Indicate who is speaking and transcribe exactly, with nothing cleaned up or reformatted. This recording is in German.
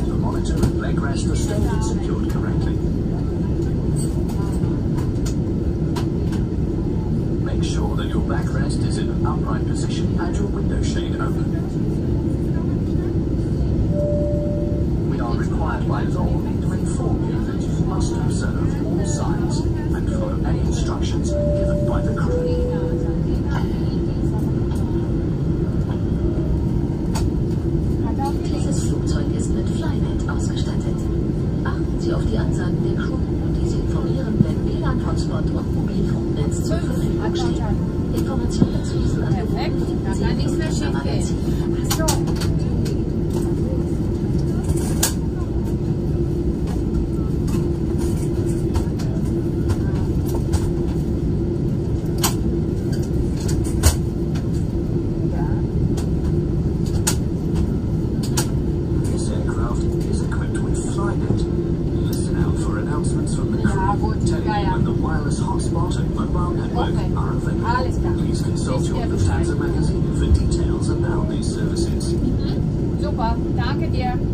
Speaker 1: The monitor and leg rest are stowed and secured correctly. Make sure that your backrest is in an upright position and your window shade open. We are required by law to inform you that you must observe all signs and follow any instructions given by the crew.
Speaker 2: Dieses Flugzeug ist mit Flynet ausgestattet. Achten Sie auf die Ansagen der Crew, die Sie informieren, wenn W L A N-Hotspot und Mobilfunknetz zur Verfügung stehen. Informationen zu diesen Angeboten finden Sie in unserem Magazin.
Speaker 1: Please consult your Lufthansa magazine for details about these services.
Speaker 3: Super, danke dir.